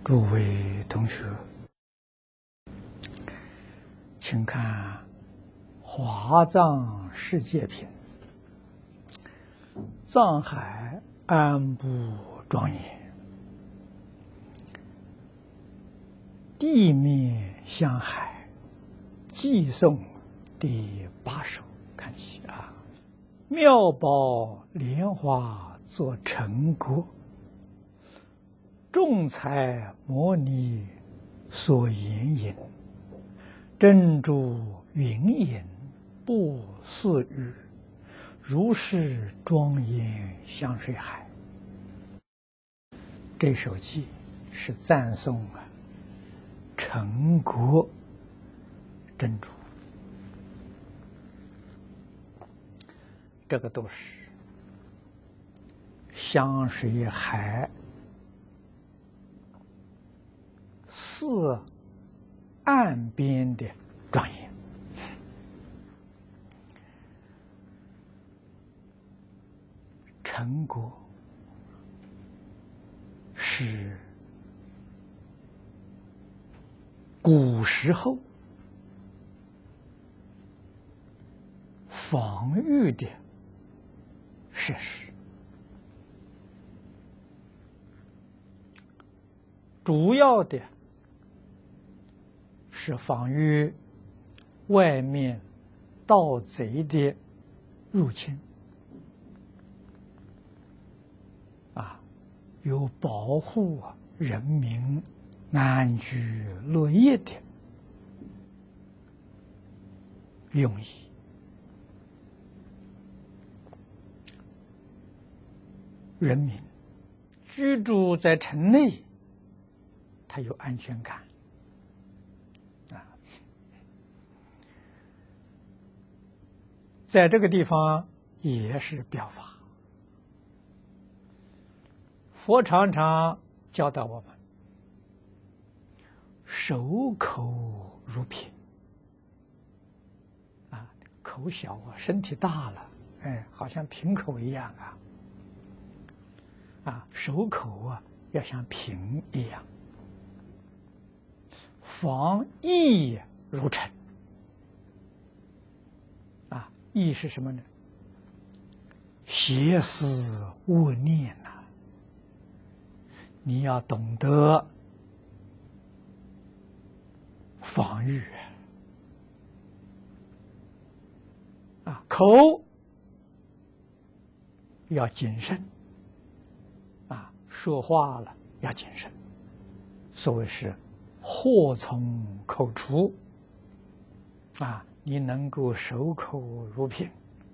诸位同学，请看《华藏世界品》，藏海安布庄严，地面向海，寄颂第8首，看起啊，妙宝莲花作成果，众才摩尼所言引，珍珠云影不似雨，如是庄严香水海。这首偈是赞颂成果珍珠，这个都是香水海四岸边的庄严。成果是古时候防御的设施，主要的是防御外面盗贼的入侵，有保护人民安居乐业的用意。人民居住在城内，他有安全感在这个地方也是表法。佛常常教导我们守口如瓶口小身体大了，好像瓶口一样守口要像瓶一样，防疫如尘疫是什么呢？邪思恶念你要懂得防御口要谨慎说话了要谨慎，所谓是祸从口出你能够守口如瓶，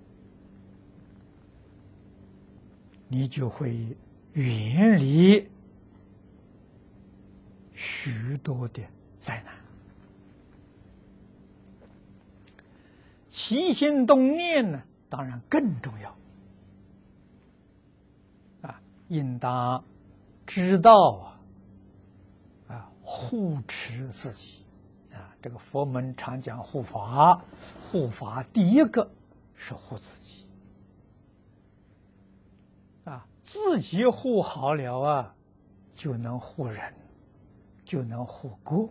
你就会远离许多的灾难。起心动念呢，当然更重要应当知道护持自己这个佛门常讲护法，护法第一个是护自己自己护好了就能护人，就能护国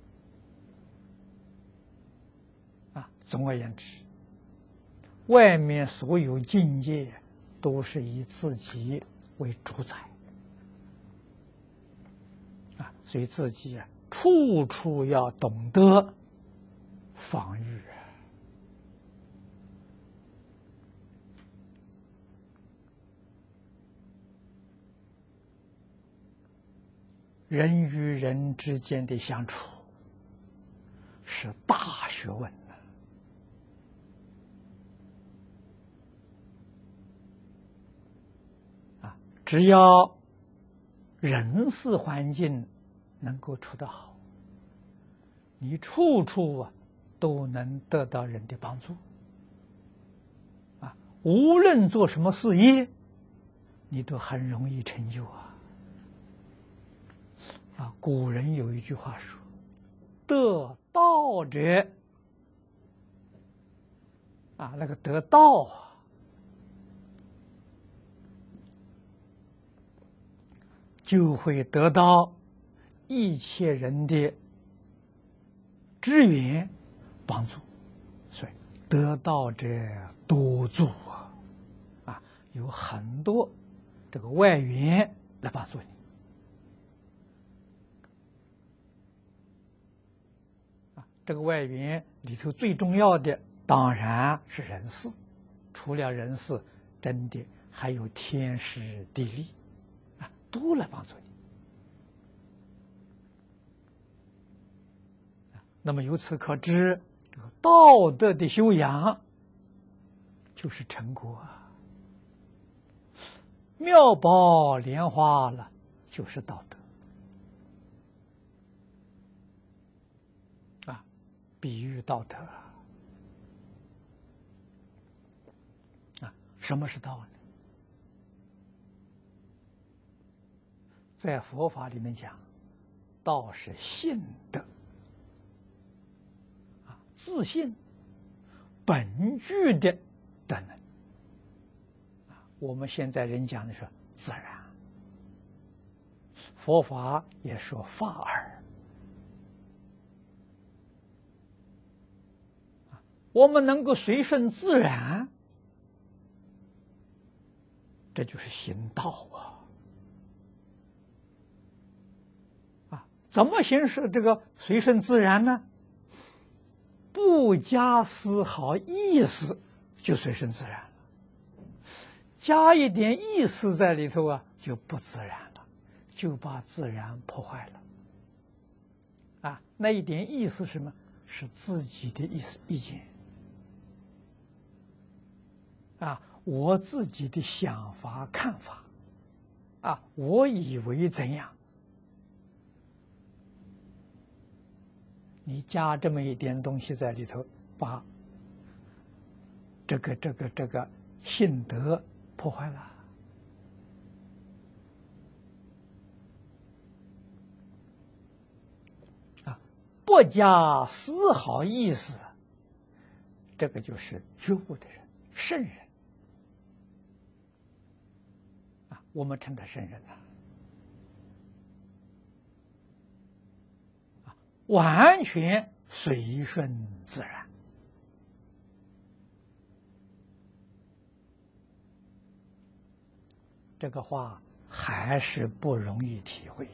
总而言之，外面所有境界都是以自己为主宰所以自己处处要懂得防御人与人之间的相处是大学问只要人事环境能够处得好，你处处都能得到人的帮助无论做什么事业，你都很容易成就古人有一句话说：“得道者那个得道就会得到一切人的支援帮助，所以得道者多助有很多这个外援来帮助你这个外援里头最重要的当然是人事，除了人事，真的还有天时地利都来帮助你。那么由此可知，这个道德的修养就是成果妙宝莲花了，就是道德比喻道德什么是道呢？在佛法里面讲，道是信德自信本具的德能我们现在人讲的是自然，佛法也说法尔我们能够随顺自然，这就是行道怎么行使这个随顺自然呢？不加丝毫意思就随顺自然了，加一点意思在里头就不自然了，就把自然破坏了那一点意思是什么？是自己的意见我自己的想法看法我以为怎样，你加这么一点东西在里头，把这个信德破坏了不加丝毫意思，这个就是觉悟的人，圣人我们称他圣人完全随顺自然这个话还是不容易体会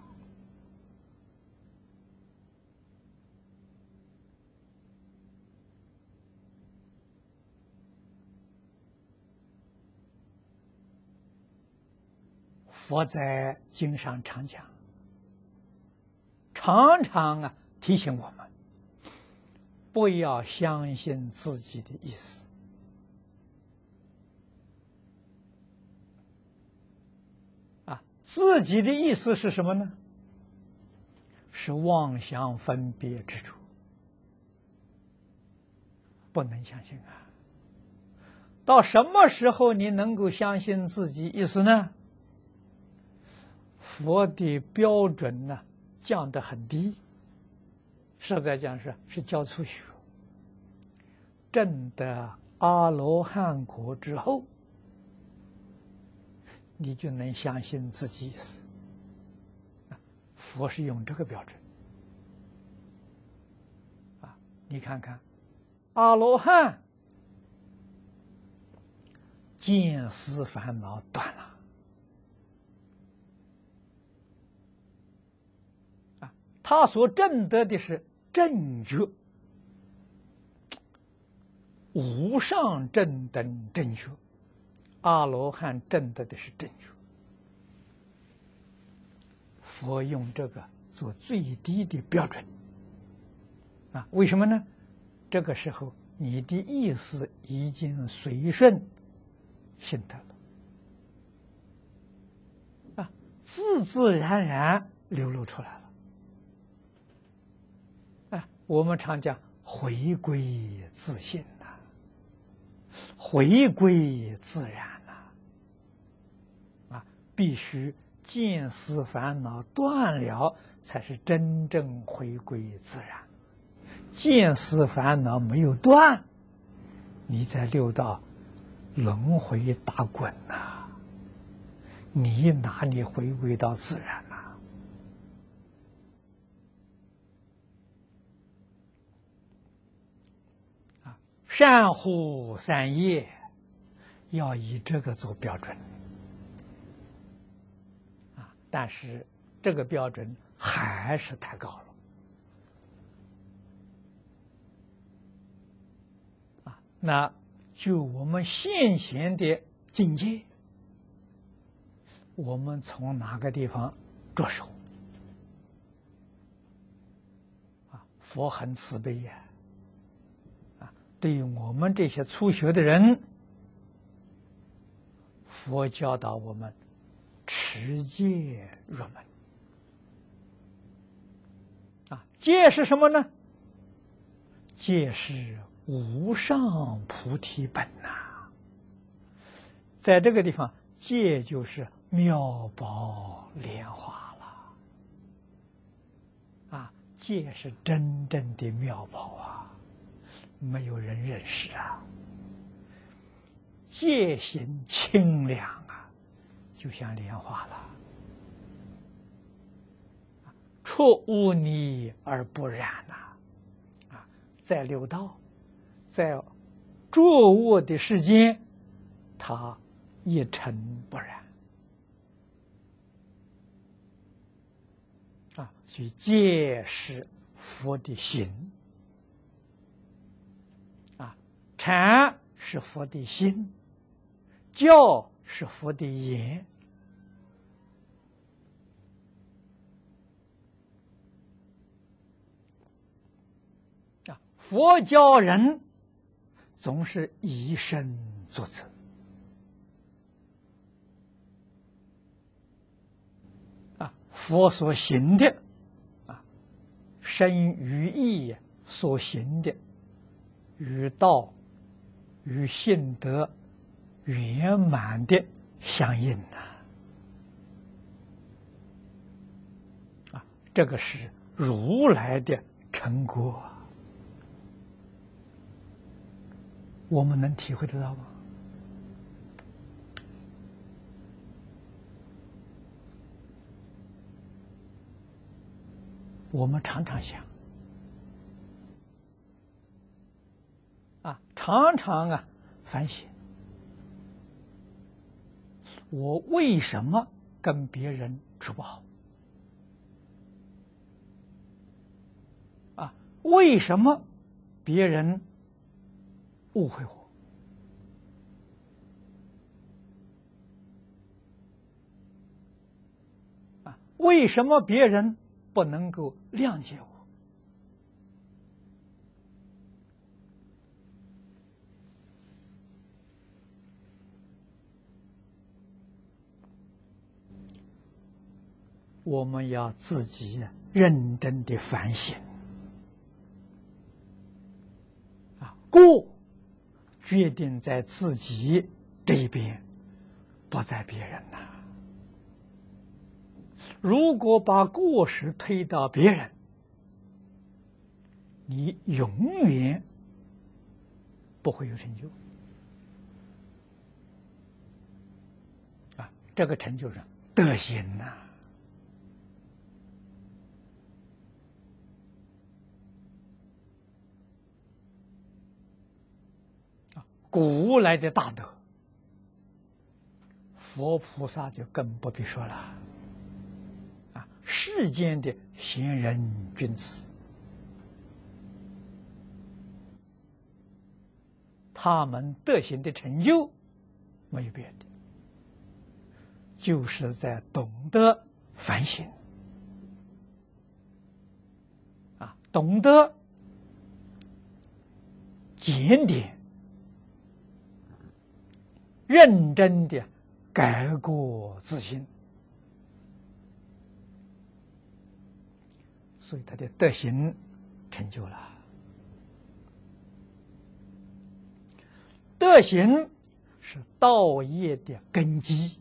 佛在经上常讲，常常提醒我们，不要相信自己的意思自己的意思是什么呢？是妄想分别之处，不能相信到什么时候你能够相信自己意思呢？佛的标准降得很低，实在讲是教初学，证得阿罗汉果之后，你就能相信自己意思佛是用这个标准你看看阿罗汉见思烦恼断了他所证得的是正觉，无上正等正觉，阿罗汉证得的是正觉。佛用这个做最低的标准为什么呢？这个时候你的意思已经随顺心得了自自然然流露出来了我们常讲回归自信回归自然必须见思烦恼断了，才是真正回归自然。见思烦恼没有断，你在六道轮回打滚你哪里回归到自然善护三业，要以这个做标准啊。但是这个标准还是太高了啊。那就我们现前的境界，我们从哪个地方着手啊？佛很慈悲呀，对于我们这些初学的人，佛教导我们持戒入门啊。戒是什么呢？戒是无上菩提本呐。在这个地方，戒就是妙宝莲华了啊！戒是真正的妙宝啊，没有人认识啊。戒行清凉啊，就像莲花了，出污泥而不染呐！啊，在六道，在浊恶的世间，它一尘不染。啊，所以戒是佛的行，啊，禅是佛的心，教是佛的言。啊，佛教人总是以身作则。佛所行的身与意所行的，与道与性德圆满的相应这个是如来的成果，我们能体会得到吗？我们常常想常常反省，我为什么跟别人处不好？为什么别人误会我？为什么别人不能够谅解我？我们要自己认真的反省过决定在自己这一边，不在别人呐。如果把过失推到别人，你永远不会有成就这个成就是德行呐。古来的大德，佛菩萨就更不必说了世间的贤人君子，他们德行的成就没有别的，就是在懂得反省懂得检点，认真的改过自新，所以他的德行成就了。德行是道业的根基，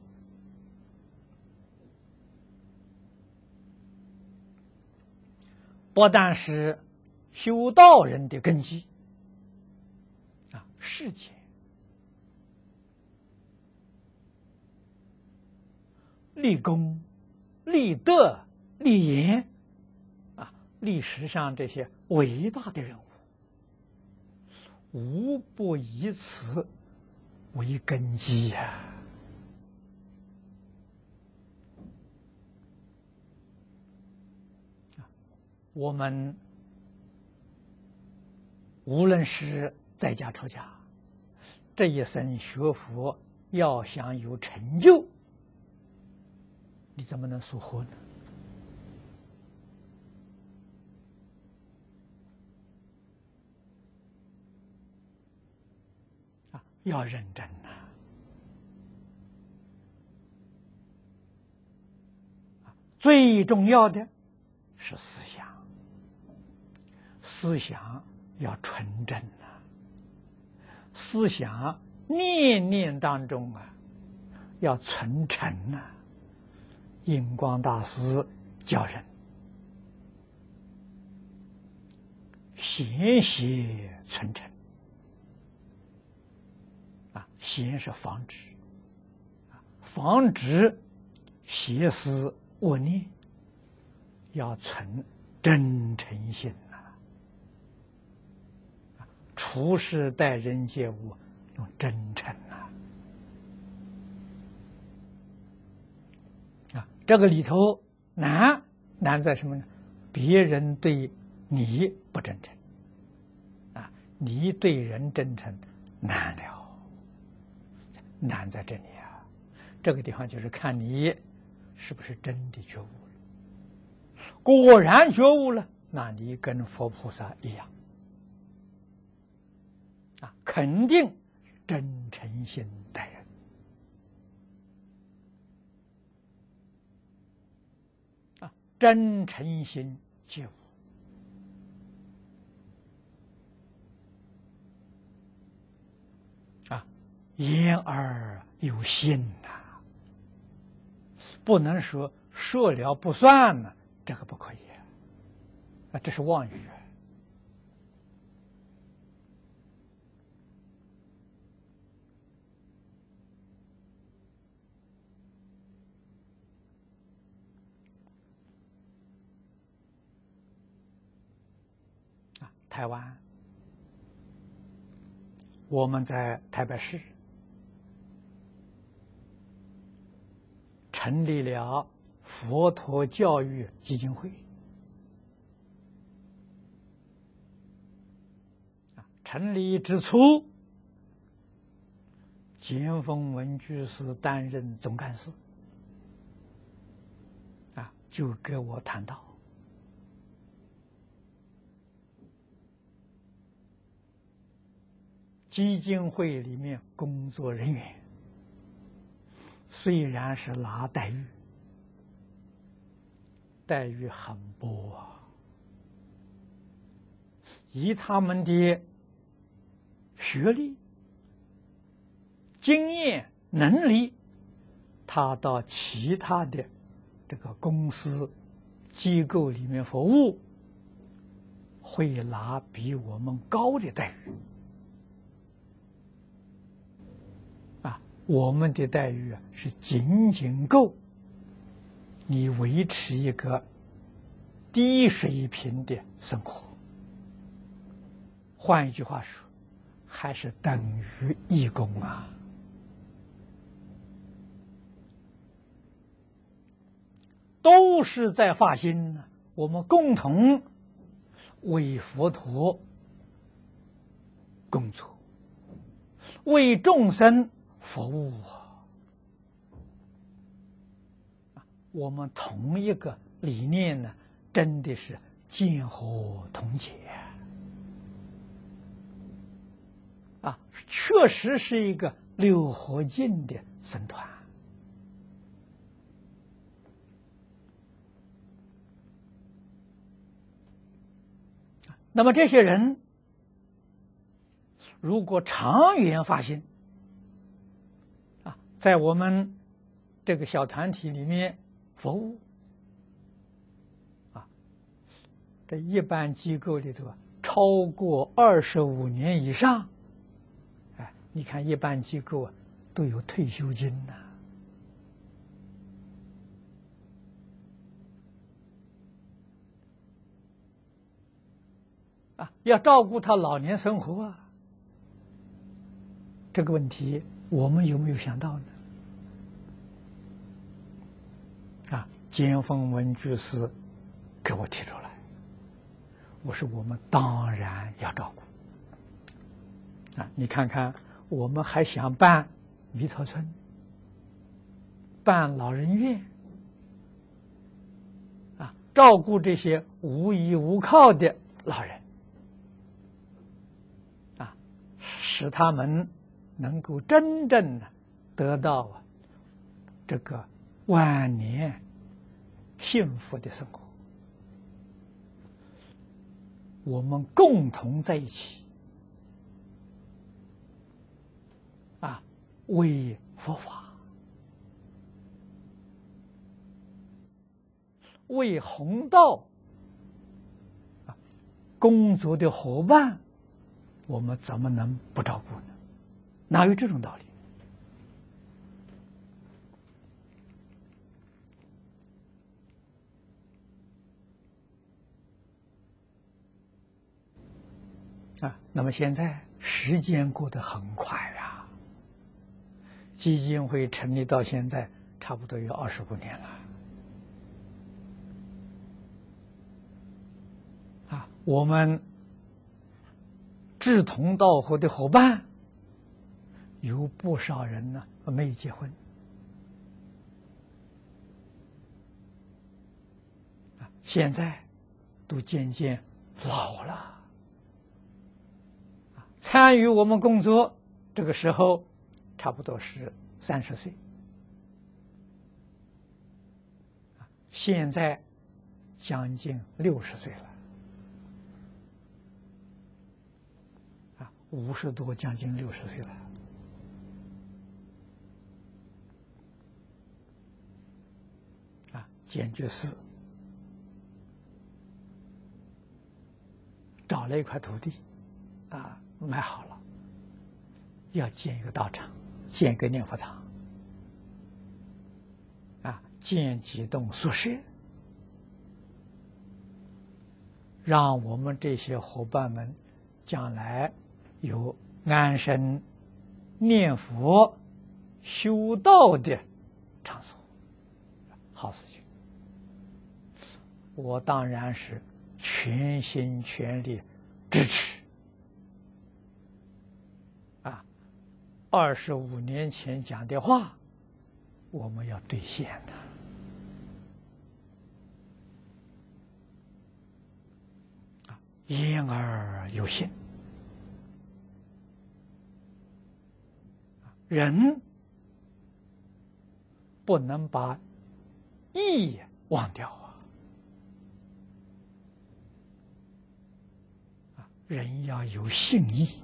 不但是修道人的根基世间立功、立德、立言历史上这些伟大的人物， 无不以此为根基呀。我们无论是在家出家，这一生学佛，要想有成就，你怎么能疏忽呢？要认真呐！最重要的是思想，思想要纯正呐，思想念念当中要存诚呐。印光大师教人贤邪存诚贤是防止，防止邪思恶念，要存真诚心处事待人接物用真诚这个里头难在什么呢？别人对你不真诚你对人真诚难了，难在这里这个地方就是看你是不是真的觉悟了。果然觉悟了，那你跟佛菩萨一样肯定真诚心待人真诚心觉悟言而有信不能说了不算呢，这个不可以这是妄语台湾，我们在台北市成立了佛陀教育基金会。成立之初，简凤文居士担任总干事，就跟我谈到，基金会里面工作人员虽然是拿待遇，待遇很薄以他们的学历、经验、能力，他到其他的这个公司、机构里面服务，会拿比我们高的待遇。我们的待遇是仅仅够你维持一个低水平的生活。换一句话说，还是等于义工都是在发心呢。我们共同为佛陀工作，为众生服务我们同一个理念呢，真的是见火同解确实是一个六合敬的僧团。那么这些人如果长远发心在我们这个小团体里面服务这一般机构里头超过25年以上，你看一般机构都有退休金要照顾他老年生活这个问题我们有没有想到呢？尖峰文居士给我提出来，我说我们当然要照顾。你看看，我们还想办弥陀村，办老人院，照顾这些无依无靠的老人，使他们能够真正的得到这个晚年幸福的生活。我们共同在一起，为佛法，为弘道工作的伙伴，我们怎么能不照顾呢？哪有这种道理？那么现在时间过得很快呀，基金会成立到现在差不多有25年了。我们志同道合的伙伴有不少人呢没有结婚，现在都渐渐老了。参与我们工作这个时候差不多是30岁，现在将近60岁了，50多将近60岁了。简居士找了一块土地买好了，要建一个道场，建一个念佛堂，建几栋宿舍，让我们这些伙伴们将来有安身、念佛、修道的场所，好事情。我当然是全心全力支持。25年前讲的话，我们要兑现的。言而有信，人不能把义忘掉人要有信义。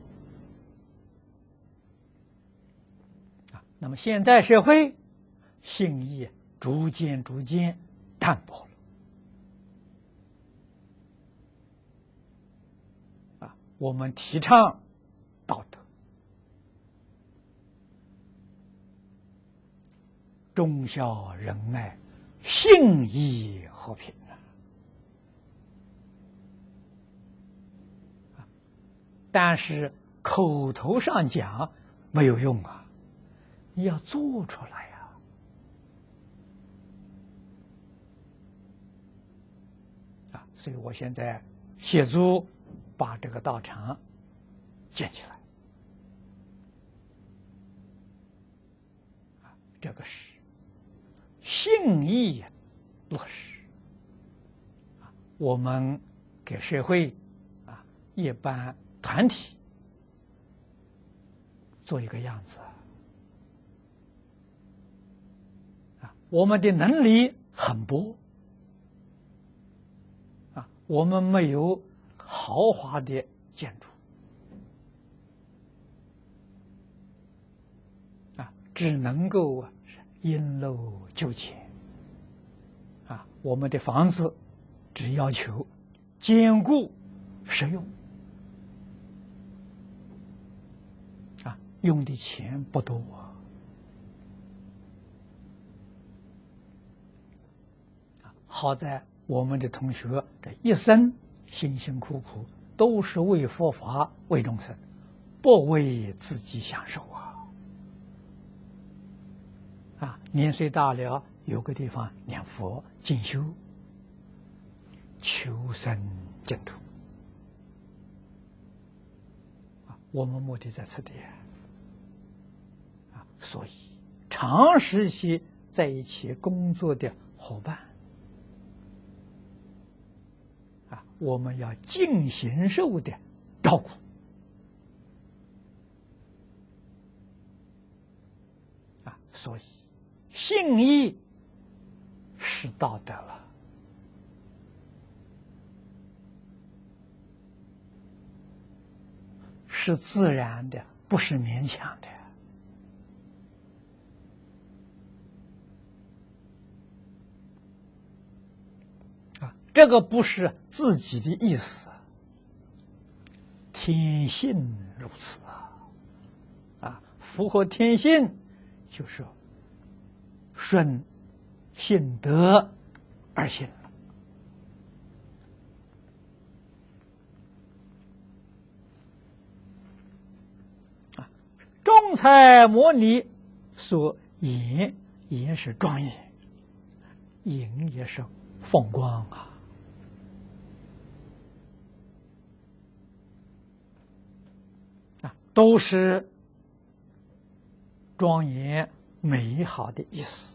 那么现在社会信义逐渐淡薄了，我们提倡道德，忠孝仁爱，信义和平但是口头上讲没有用你要做出来所以我现在协助把这个道场建起来这个是信义落实我们给社会一般团体做一个样子我们的能力很薄我们没有豪华的建筑只能够因陋就简我们的房子只要求坚固实用用的钱不多好在我们的同学这一生辛辛苦苦都是为佛法为众生， 不为自己享受年岁大了，有个地方念佛进修，求生净土我们目的在此地所以长时期在一起工作的伙伴我们要尽形受的照顾所以信义是道德了，是自然的，不是勉强的这个不是自己的意思，天性如此符合天性，就是顺性德而行仲裁摩尼说言是庄严，隐也是风光都是庄严美好的意思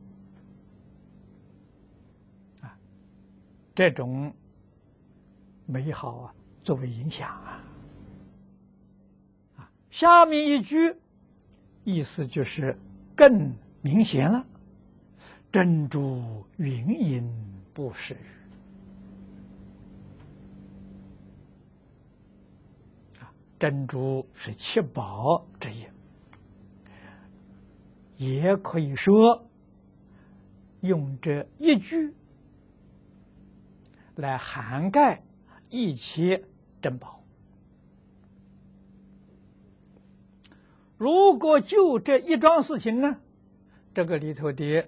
这种美好作为影响下面一句意思就是更明显了，珍珠云隐不识语珍珠是七宝之一，也可以说用这一句来涵盖一切珍宝。如果就这一桩事情呢，这个里头的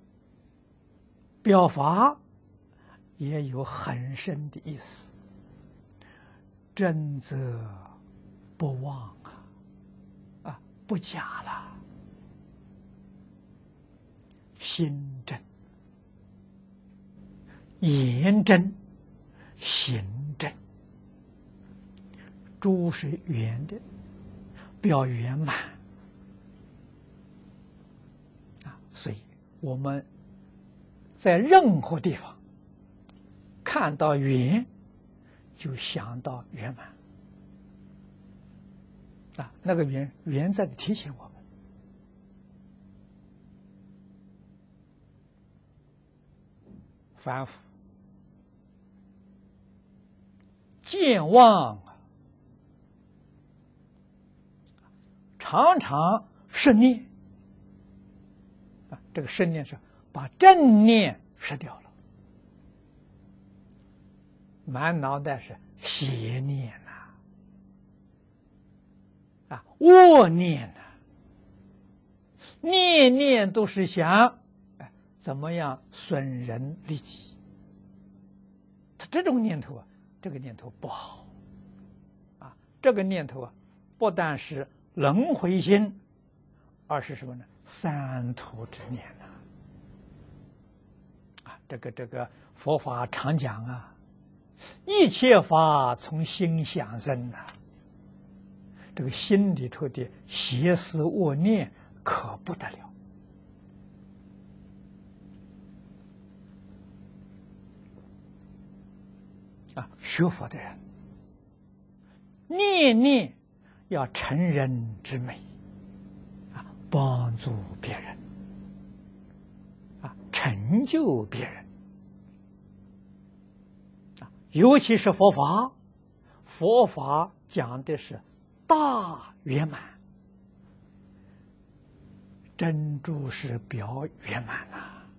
表法也有很深的意思，真则不妄不假了，心真、言真、行真，诸是圆的，表圆满所以我们在任何地方看到圆，就想到圆满那个圆在提醒我们，凡夫健忘常常失念这个失念是把正念失掉了，满脑袋是邪念恶念念念都是想怎么样损人利己，他这种念头这个念头不好这个念头不但是轮回心，而是什么呢？三途之念这个佛法常讲一切法从心想生这个心里头的邪思恶念可不得了学佛的人念念要成人之美帮助别人成就别人尤其是佛法，佛法讲的是大圆满，珍珠是表圆满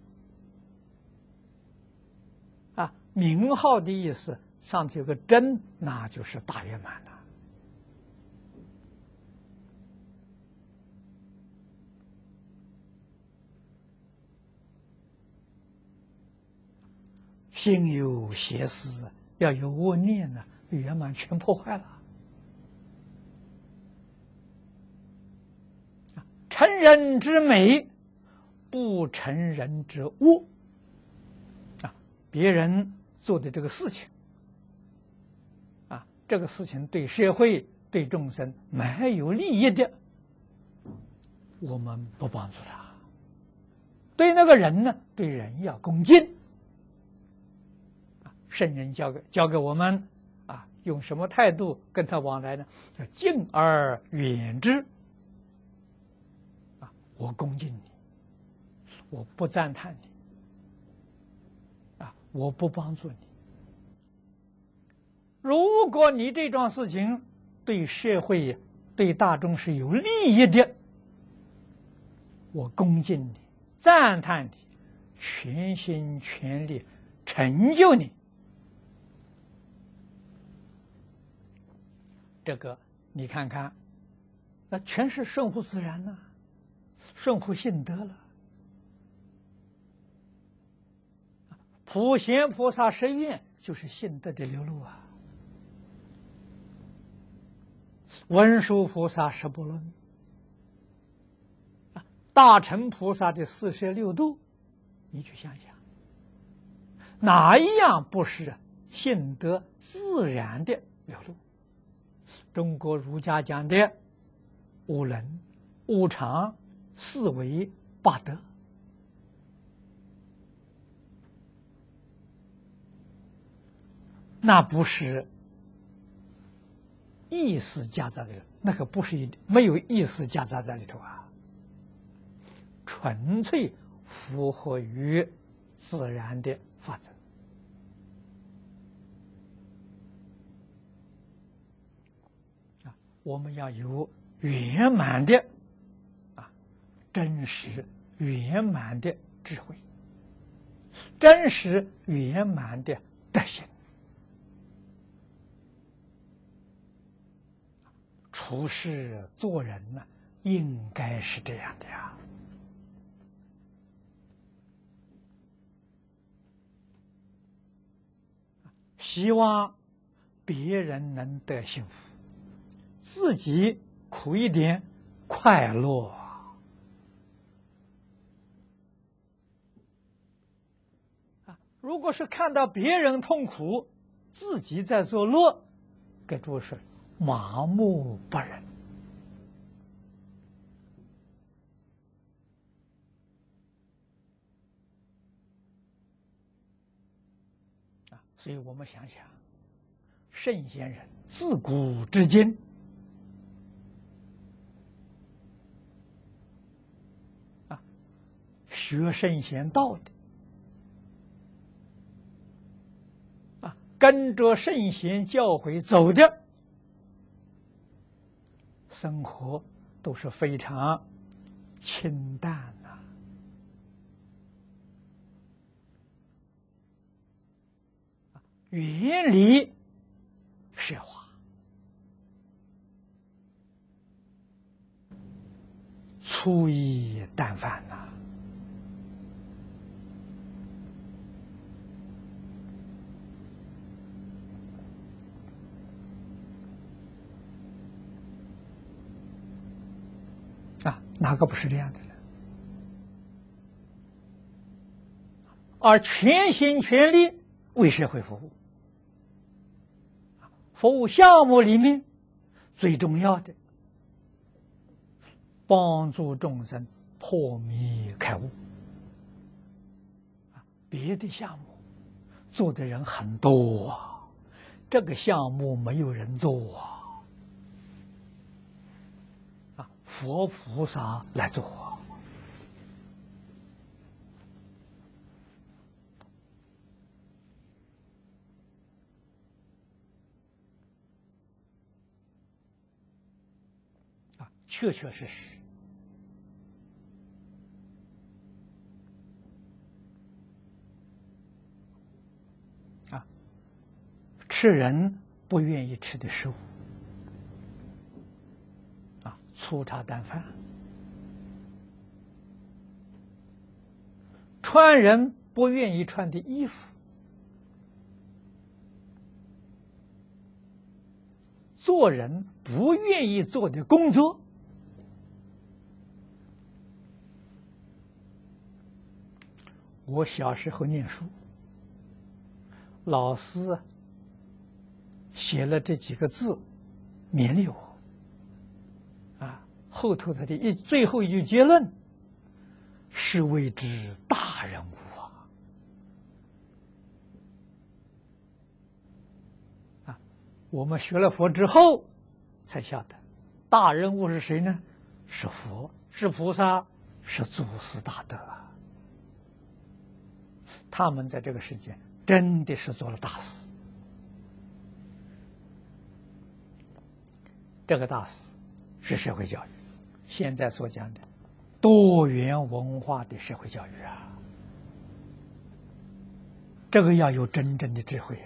名号的意思上头有个真，那就是大圆满了心有邪思，要有恶念圆满全破坏了成人之美，不成人之恶。啊，别人做的这个事情，啊，这个事情对社会、对众生没有利益的，我们不帮助他。对那个人呢，对人要恭敬。圣人教给我们啊，用什么态度跟他往来呢？叫敬而远之。啊，我恭敬你，我不赞叹你，啊，我不帮助你。如果你这桩事情对社会、对大众是有利益的，我恭敬你，赞叹你，全心全力成就你。这个你看看，那全是顺乎自然呐，顺乎性德了。普贤菩萨十愿就是性德的流露啊，文殊菩萨十波罗蜜，大乘菩萨的46度，你去想想，哪一样不是性德自然的流露？中国儒家讲的五伦、五常、四维、八德，那不是意识夹杂在那个不是没有意识夹杂在里头啊，纯粹符合于自然的法则。我们要有圆满的真实圆满的智慧，真实圆满的德行，处事做人呢，应该是这样的呀。希望别人能得幸福，自己苦一点，快乐。如果是看到别人痛苦，自己在作乐，给诸位说，麻木不仁。所以我们想想，圣贤人自古至今学圣贤道的跟着圣贤教诲走的，生活都是非常清淡啊，远离奢华，粗衣淡饭呐。哪个不是这样的呢？而全心全力为社会服务，服务项目里面最重要的，帮助众生破迷开悟。别的项目做的人很多啊，这个项目没有人做啊。佛菩萨来做确确实实吃人不愿意吃的食物粗茶淡饭，穿人不愿意穿的衣服，做人不愿意做的工作， 我小时候念书，老师写了这几个字，勉励我。后头他的最后一句结论是为之大人物我们学了佛之后，才晓得大人物是谁呢？是佛，是菩萨，是祖师大德他们在这个世界真的是做了大事。这个大事是社会教育，现在所讲的多元文化的社会教育这个要有真正的智慧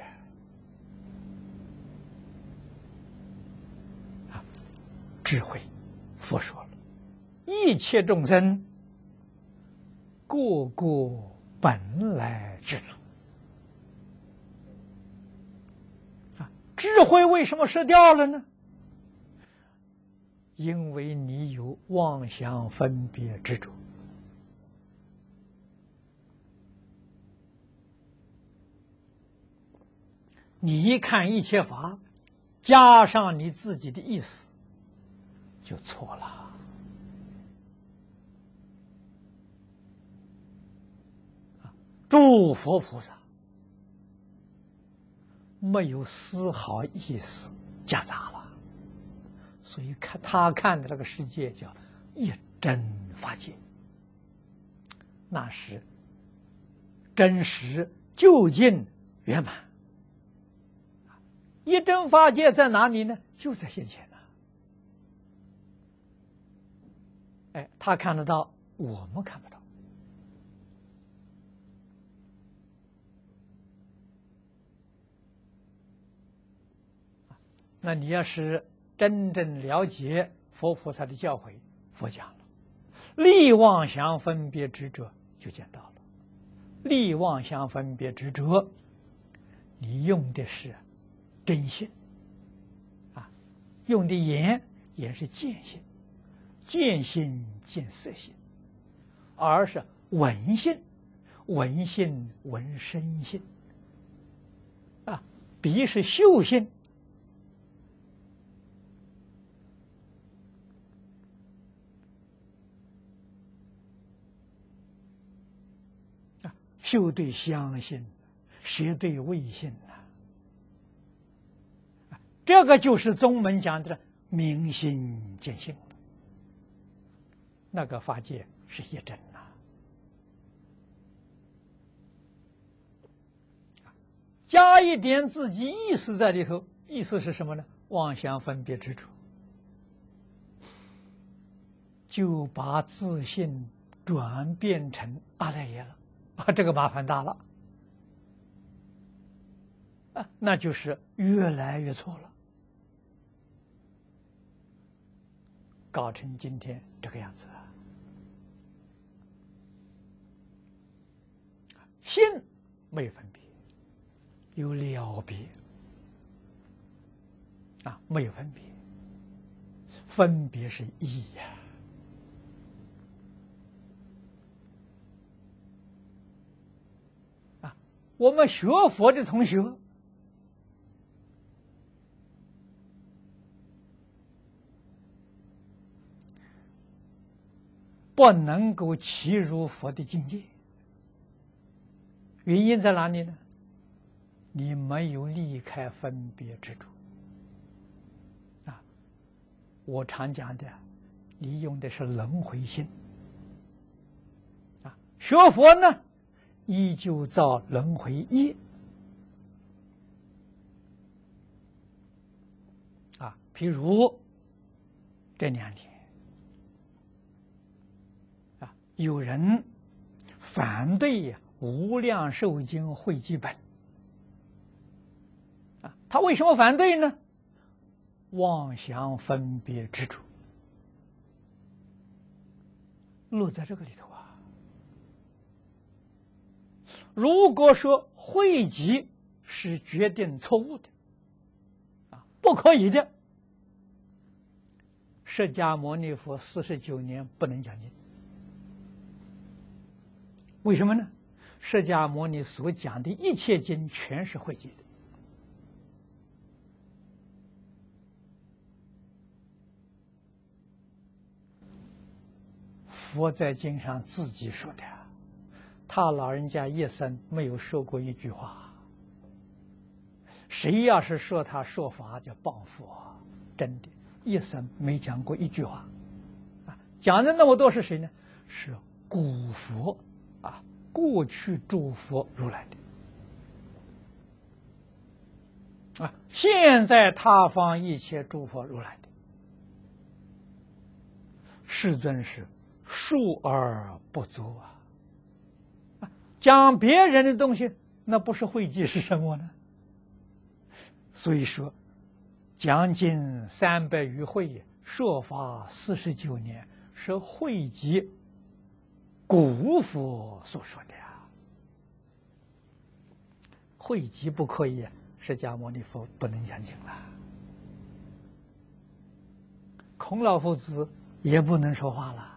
智慧，佛说了，一切众生个个本来具足智慧为什么失掉了呢？因为你有妄想分别执着。你一看一切法，加上你自己的意思，就错了。诸佛菩萨没有丝毫意思夹杂了，所以他看的那个世界叫一真法界，那是真实究竟圆满。一真法界在哪里呢？就在现前他看得到，我们看不到。那你要是真正了解佛菩萨的教诲，佛讲了，立妄想分别执着就见到了。立妄想分别执着，你用的是真心用的言也是见心，见心见色心，而是闻心，闻心闻声心鼻是嗅心嗅对香心，舌对味心这个就是宗门讲的明心见性了。那个法界是一真加一点自己意识在里头，意思是什么呢？妄想分别执着，就把自信转变成阿赖耶了这个麻烦大了那就是越来越错了，搞成今天这个样子心没有分别，有了别没有分别，分别是义我们学佛的同学不能够契入佛的境界，原因在哪里呢？你没有离开分别执着我常讲的，你用的是轮回心学佛呢依旧造轮回业譬如这2年有人反对无量寿经汇集本他为什么反对呢？妄想分别执着落在这个里头如果说汇集是决定错误的不可以的，释迦牟尼佛49年不能讲经。为什么呢？ 释迦牟尼所讲的一切经全是汇集的。佛在经上自己说的，他老人家一生没有说过一句话。谁要是说他说法叫谤佛，真的，一生没讲过一句话。讲的那么多是谁呢？是古佛啊，过去诸佛如来的啊，现在他方一切诸佛如来的。世尊是述而不足啊！讲别人的东西，那不是汇集是什么呢？所以说，讲经300余会，说法49年，是汇集古佛所说的呀。汇集不可以，释迦牟尼佛不能讲经了。孔老夫子也不能说话了。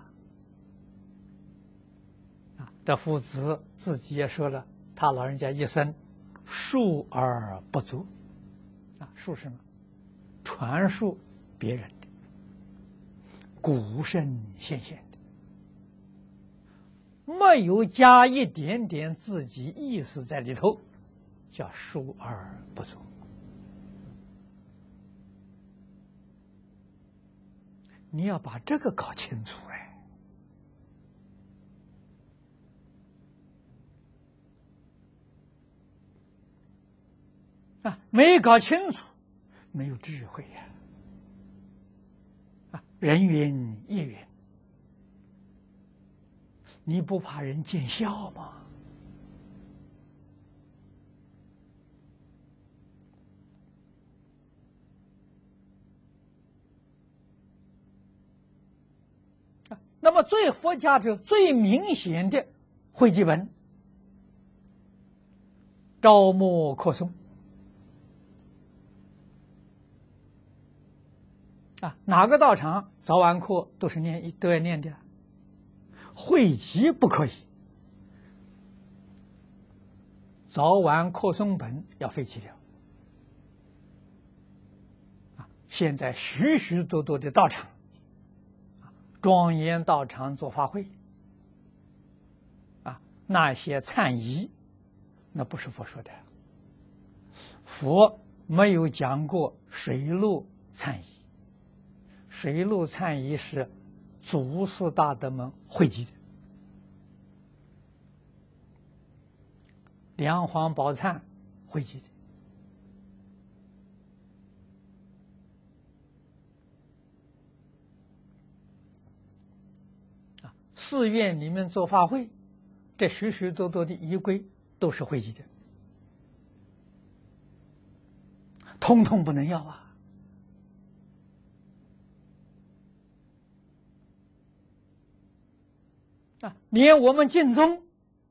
这夫子自己也说了，他老人家一生述而不足。述什么？传述别人的，古圣先贤的，没有加一点点自己意思在里头，叫述而不足。你要把这个搞清楚没搞清楚，没有智慧人云亦云，你不怕人见笑吗？那么佛家中最明显的汇集本，朝暮课诵。哪个道场早晚课都要念的，汇集不可以，早晚课诵本要废弃掉。现在许许多多的道场，庄严道场做法会，那些忏仪，那不是佛说的，佛没有讲过水陆忏仪。水陆忏仪是祖师大德们汇集的，梁皇宝忏汇集的。寺院里面做法会，这许许多多的仪规都是汇集的，统统不能要啊！连我们净宗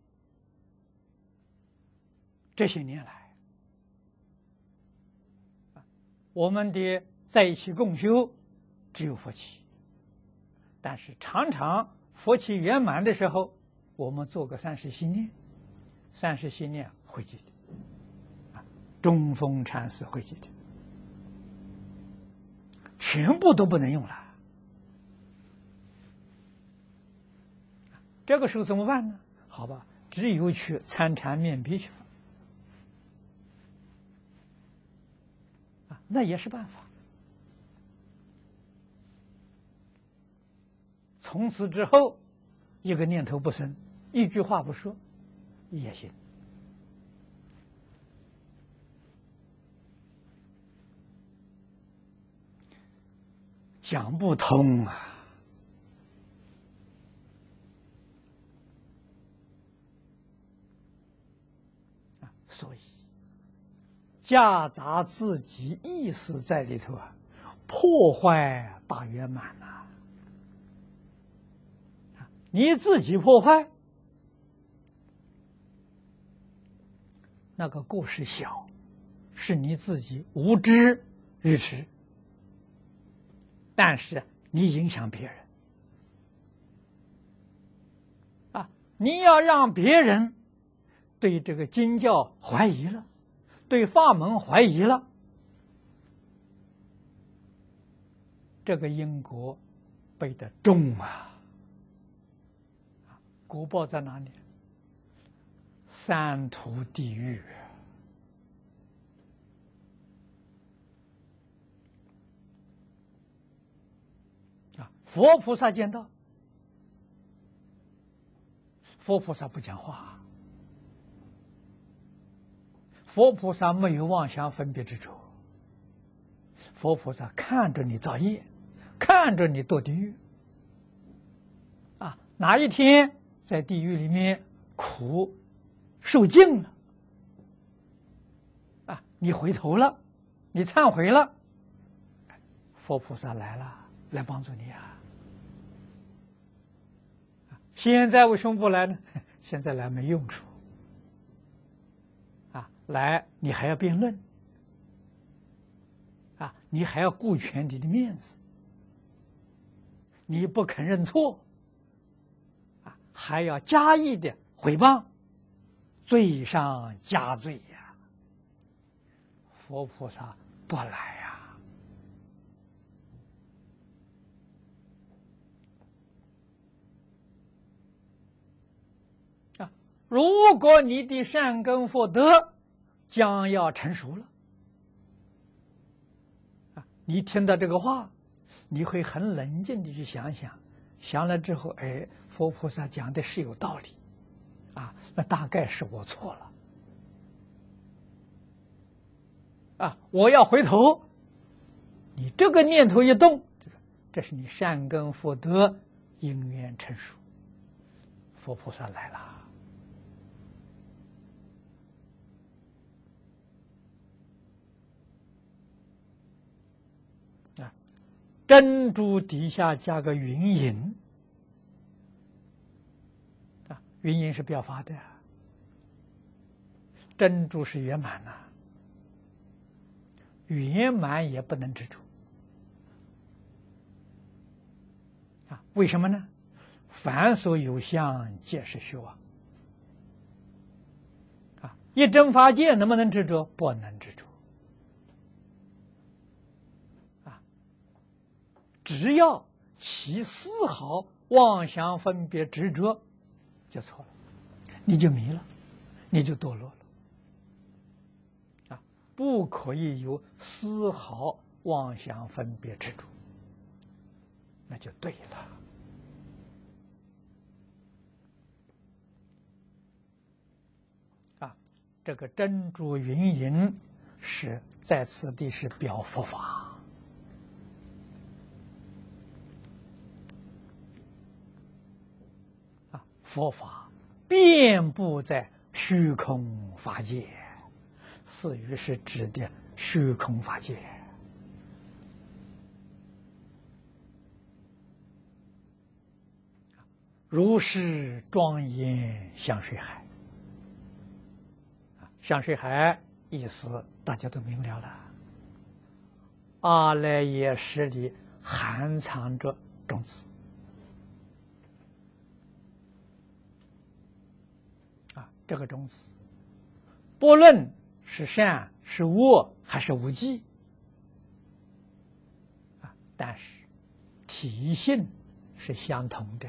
这些年来，我们的在一起共修只有佛七，但是常常佛七圆满的时候，我们做个30系念，30系念汇集的，中峰禅师汇集的，全部都不能用了。这个时候怎么办呢？好吧，只有去参禅面壁去了，那也是办法。从此之后，一个念头不生，一句话不说，也行。讲不通啊！所以夹杂自己意识在里头破坏大圆满呐！你自己破坏，那个过失小，是你自己无知愚痴，但是你影响别人你要让别人对这个经教怀疑了，对法门怀疑了，这个因果背得重啊！果报在哪里？三途地狱啊！佛菩萨见到，佛菩萨不讲话，佛菩萨没有妄想分别执着，佛菩萨看着你造业，看着你堕地狱啊！哪一天在地狱里面苦受尽了啊，你回头了，你忏悔了，佛菩萨来了，来帮助你啊！现在为什么不来呢？现在来没用处啊！来你还要辩论啊，你还要顾全你的面子，你不肯认错啊，还要加一点诽谤，罪上加罪呀！佛菩萨不来呀！啊，如果你的善根福德将要成熟了，啊，你听到这个话，你会很冷静的去想想，想了之后，哎，佛菩萨讲的是有道理。啊，那大概是我错了，啊，我要回头。你这个念头一动，这是你善根福德因缘成熟，佛菩萨来了。啊，珍珠底下加个云影。云影是表法的，珍珠是圆满呐，圆满也不能执着啊？为什么呢？凡所有相，皆是虚妄啊！一真法界能不能执着？不能执着啊！只要起丝毫妄想分别执着，就错了，你就迷了，你就堕落了啊！不可以有丝毫妄想分别执着，那就对了啊！这个珍珠云影是在此地是表佛法啊，佛法遍布在虚空法界，似于是指的虚空法界如是庄严像水海。像水海意思大家都明了了，阿赖耶识里含藏着种子啊，这个种子不论是善是恶还是无记啊，但是体性是相同的。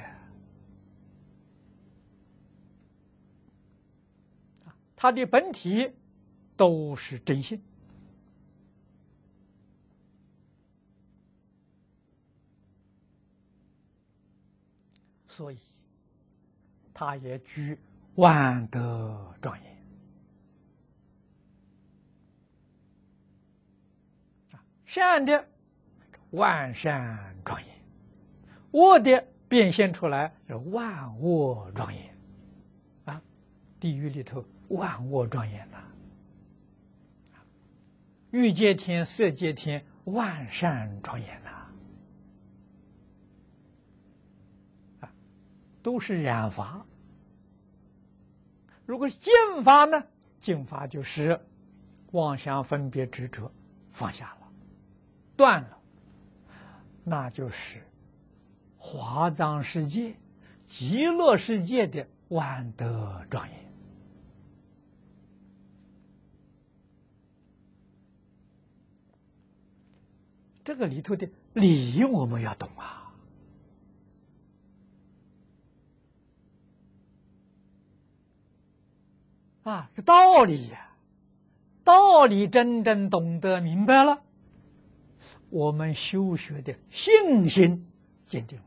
它的本体都是真性，所以它也具万德庄严善的万善庄严，恶的变现出来是万恶庄严啊！地狱里头万恶庄严呐，欲界天、色界天万善庄严呐，啊，都是染法。如果是净法呢？净法就是妄想分别执着放下了，断了，那就是华藏世界、极乐世界的万德庄严。 这个里头的理我们要懂是道理呀。道理真正懂得明白了，我们修学的信心坚定了，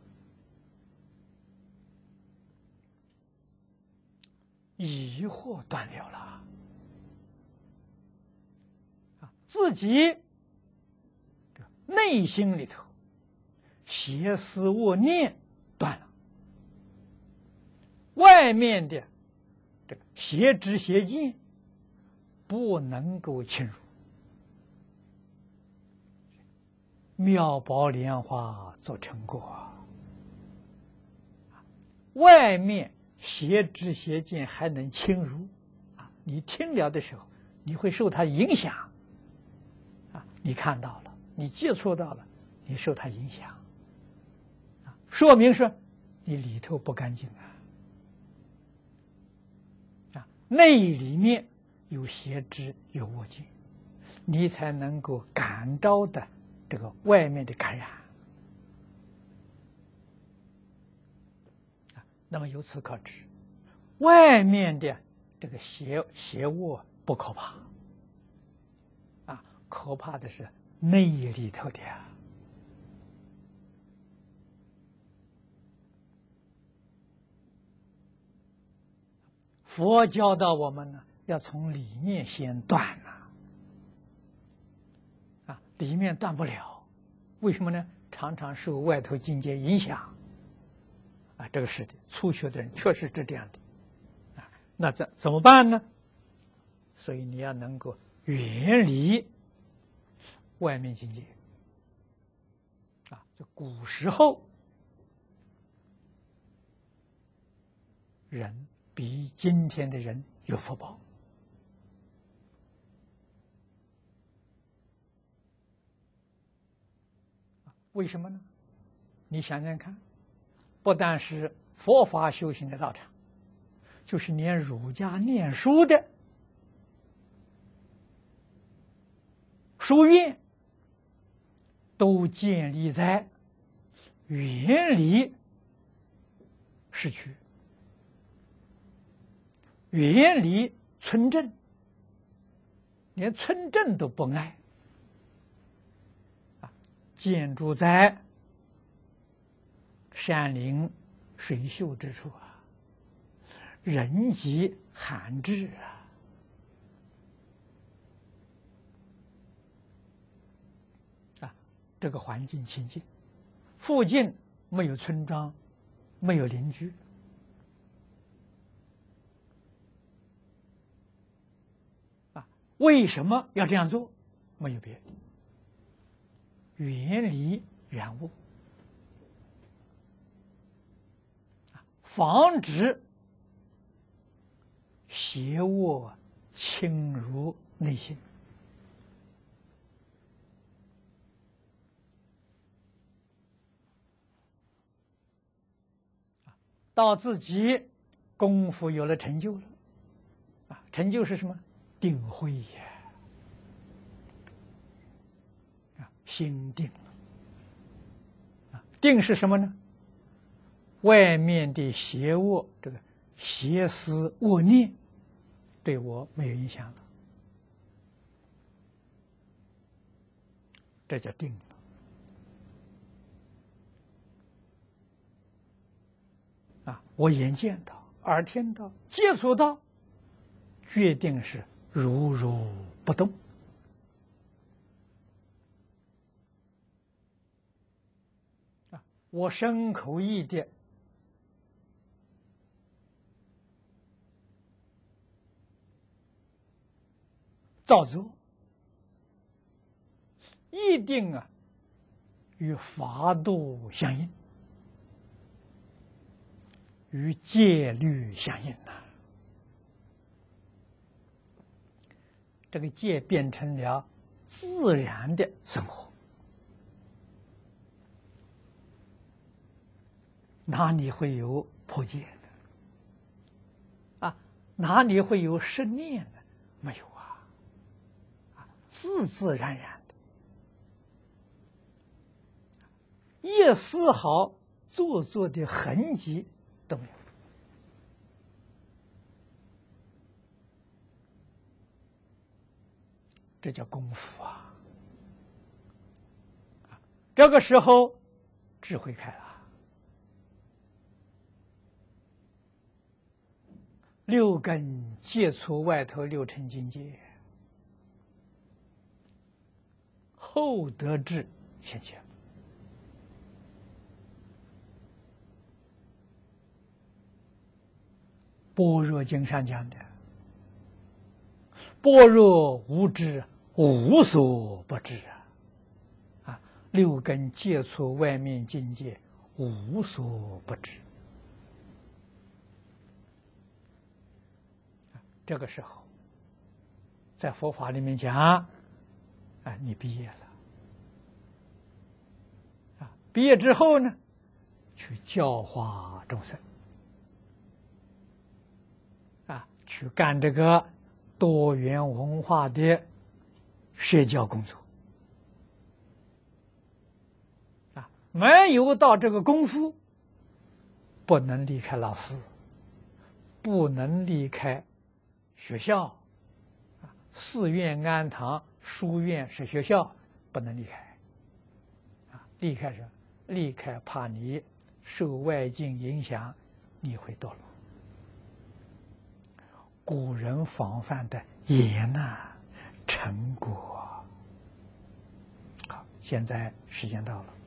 疑惑断了了，自己内心里头邪思恶念断了，外面的这个邪知邪见不能够侵入，妙宝莲花做成果。外面邪知邪见还能侵入你听了的时候，你会受它影响你看到了，你接触到了，你受它影响说明是你里头不干净内里面有邪知有恶见，你才能够感召的这个外面的感染那么由此可知，外面的这个邪恶不可怕可怕的是内里头的佛教导我们呢，要从里面先断里面断不了，为什么呢？常常受外头境界影响这个是的，初学的人确实是这样的那怎么办呢？所以你要能够远离外面境界这古时候人比今天的人有福报为什么呢？你想想看，不但是佛法修行的道场，就是连儒家念书的书院都建立在远离市区，远离村镇，连村镇都不爱建筑在山林水秀之处人迹罕至这个环境清净，附近没有村庄，没有邻居为什么要这样做？没有别的，远离染物防止邪恶侵入内心到自己功夫有了成就了成就是什么？定慧心定了定是什么呢？外面的邪恶这个邪思恶念对我没有影响了，这叫定了我眼见到，耳听到，接触到，决定是如如不动我身口意的造作一定与法度相应，与戒律相应这个戒变成了自然的生活，哪里会有破戒呢？哪里会有失念呢？没有自自然然的一丝毫做作的痕迹都没有。这叫功夫啊！这个时候，智慧开了，六根接触外头六尘境界，后得智现前。般若经上讲的，般若无知，无所不知啊！六根接触外面境界，无所不知。这个时候，在佛法里面讲，啊，你毕业了，啊，毕业之后呢，去教化众生，啊，去干这个多元文化的社交工作，啊，没有到这个功夫，不能离开老师，不能离开学校，啊，寺院、庵堂、书院是学校，不能离开，啊，离开什么？离开怕你受外境影响，你会堕落。古人防范的严呐，成果。好，现在时间到了。